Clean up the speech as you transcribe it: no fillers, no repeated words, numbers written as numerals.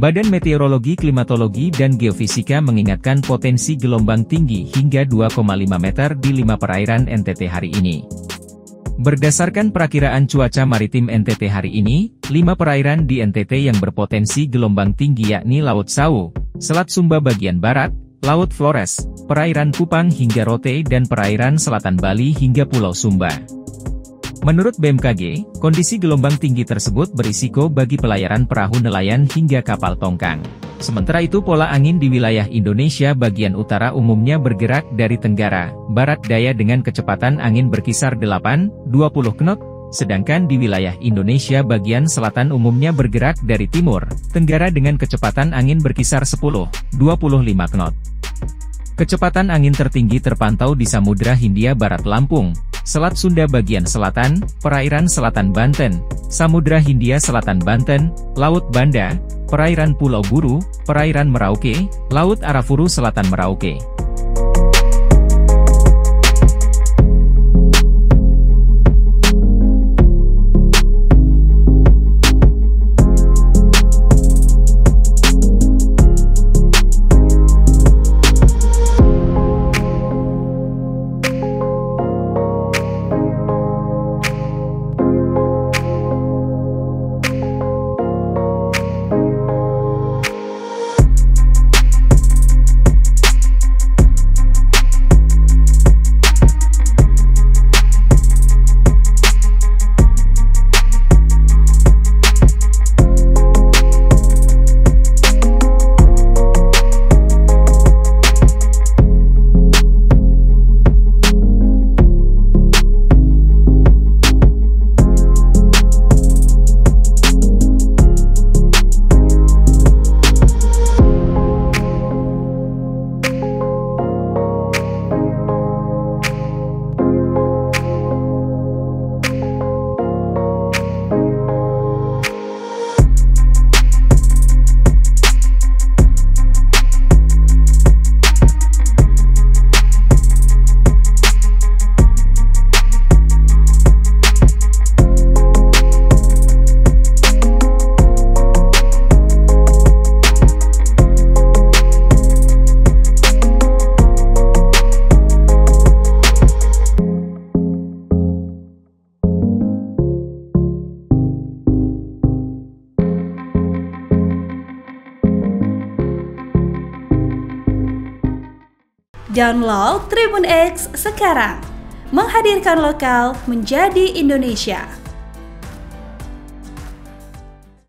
Badan Meteorologi, Klimatologi, dan Geofisika mengingatkan potensi gelombang tinggi hingga 2,5 meter di 5 perairan NTT hari ini. Berdasarkan perakiraan cuaca maritim NTT hari ini, 5 perairan di NTT yang berpotensi gelombang tinggi yakni Laut Sawu, Selat Sumba bagian barat, Laut Flores, perairan Kupang hingga Rote dan perairan selatan Bali hingga Pulau Sumba. Menurut BMKG, kondisi gelombang tinggi tersebut berisiko bagi pelayaran perahu nelayan hingga kapal tongkang. Sementara itu pola angin di wilayah Indonesia bagian utara umumnya bergerak dari tenggara, barat daya dengan kecepatan angin berkisar 8-20 knot, sedangkan di wilayah Indonesia bagian selatan umumnya bergerak dari timur, tenggara dengan kecepatan angin berkisar 10-25 knot. Kecepatan angin tertinggi terpantau di Samudra Hindia Barat Lampung, Selat Sunda bagian selatan, perairan selatan Banten, Samudra Hindia Selatan Banten, Laut Banda, perairan Pulau Buru, perairan Merauke, Laut Arafuru Selatan Merauke. Download Tribun X sekarang, menghadirkan lokal menjadi Indonesia.